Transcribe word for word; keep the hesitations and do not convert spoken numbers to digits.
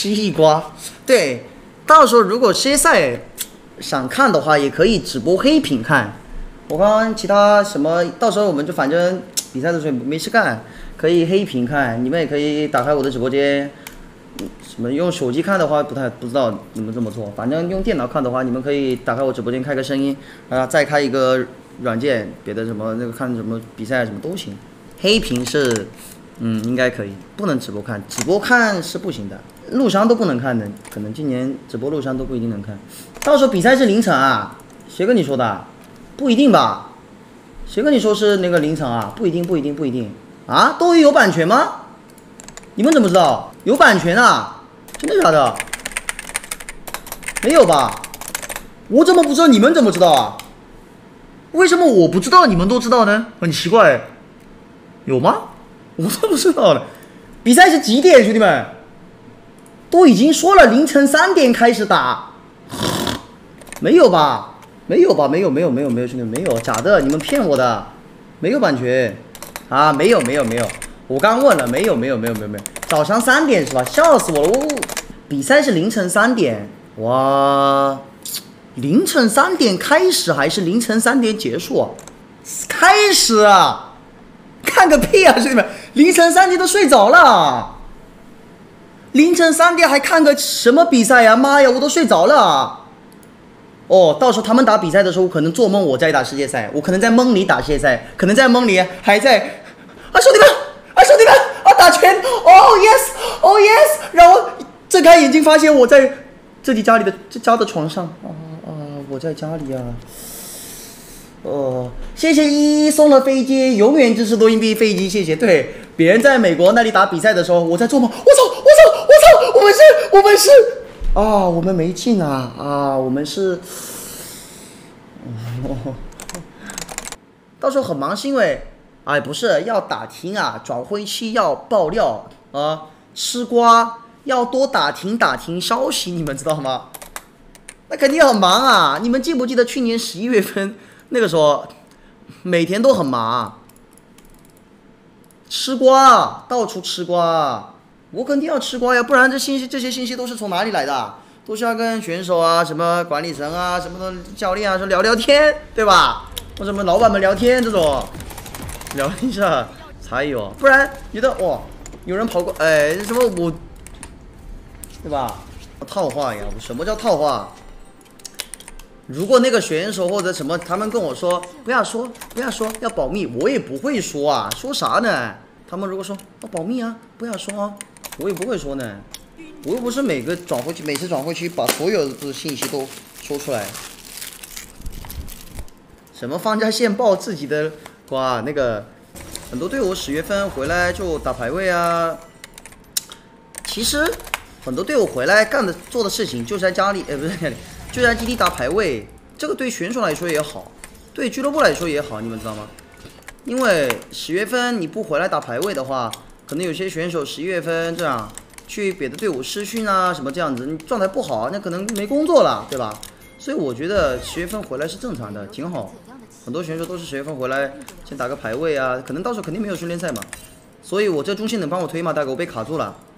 吃一瓜。对，到时候如果世界赛想看的话，也可以直播黑屏看。我刚刚其他什么，到时候我们就反正比赛的时候没事干，可以黑屏看。你们也可以打开我的直播间。什么用手机看的话，不太不知道你们这么做。反正用电脑看的话，你们可以打开我直播间开个声音，啊，再开一个软件，别的什么那个看什么比赛什么都行。黑屏是，嗯，应该可以，不能直播看，直播看是不行的，录像都不能看的，可能今年直播录像都不一定能看。到时候比赛是凌晨啊？谁跟你说的？不一定吧？谁跟你说是那个凌晨啊？不一定，不一定，不一定啊？斗鱼有版权吗？你们怎么知道？有版权啊？真的假的？没有吧？我怎么不知道？你们怎么知道啊？为什么我不知道，你们都知道呢？很奇怪。有吗？我怎么不知道呢？比赛是几点，兄弟们？都已经说了凌晨三点开始打。没有吧？没有吧？没有，没有，没有，没有，兄弟们，没有，假的，你们骗我的，没有版权啊？没有，没有，没有。我刚问了，没有，没有，没有，没有，没有。早上三点是吧？笑死我了！我比赛是凌晨三点，哇，凌晨三点开始还是凌晨三点结束啊？开始啊！看个屁啊，兄弟们！凌晨三点都睡着了，凌晨三点还看个什么比赛呀？妈呀，我都睡着了。哦，到时候他们打比赛的时候，我可能做梦我在打世界赛，我可能在梦里打世界赛，可能在梦里还在啊，兄弟们！啊，兄弟们，啊，打拳！哦 yes， 哦 yes， 然后睁开眼睛发现我在自己家里的这家的床上，啊啊，我在家里啊。哦，谢谢依依送了飞机，永远支持多音币飞机，谢谢。对，别人在美国那里打比赛的时候，我在做梦，我操，我操，我操，我们是，我们是，啊，我们没进啊，啊，我们是，哦，到时候很忙是因为。哎，不是要打听啊，转会期要爆料啊，吃瓜要多打听打听消息，你们知道吗？那肯定很忙啊！你们记不记得去年十一月份那个时候，每天都很忙，吃瓜，到处吃瓜，我肯定要吃瓜呀，不然这信息这些信息都是从哪里来的？都是要跟选手啊、什么管理层啊、什么的教练啊说聊聊天，对吧？或者什么老板们聊天这种。聊一下才有，不然觉得哇，有人跑过，哎，什么我，对吧？套话呀，什么叫套话？如果那个选手或者什么，他们跟我说不要说，不要说，要保密，我也不会说啊，说啥呢？他们如果说要保密啊，不要说啊，我也不会说呢。我又不是每个转会期，每次转会期把所有的信息都说出来。什么放假线报自己的。哇，那个很多队伍十月份回来就打排位啊。其实很多队伍回来干的做的事情就是在家里，呃，不是家里，就在基地打排位。这个对选手来说也好，对俱乐部来说也好，你们知道吗？因为十月份你不回来打排位的话，可能有些选手十一月份这样去别的队伍试训啊什么这样子，你状态不好，那可能没工作了，对吧？所以我觉得十月份回来是正常的，挺好。很多选手都是十月份回来先打个排位啊，可能到时候肯定没有训练赛嘛，所以我这中线能帮我推吗？大哥，我被卡住了。